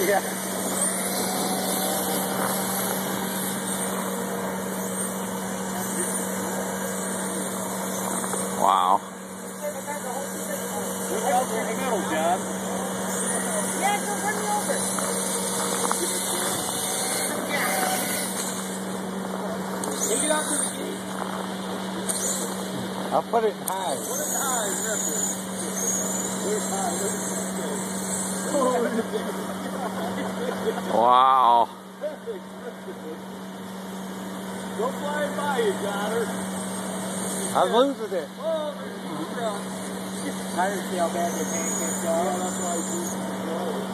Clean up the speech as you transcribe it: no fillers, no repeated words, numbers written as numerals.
Yeah. Wow. Look out there in the middle, John. Yeah, go bring me over. Take it out to the gate. I'll put it high. Put it high, remember. Where's high? Wow. Go flying by you, Johnner. I'm losing it. Oh, there's the truck. I didn't see how bad the pancakes are. Yeah, that's why I do.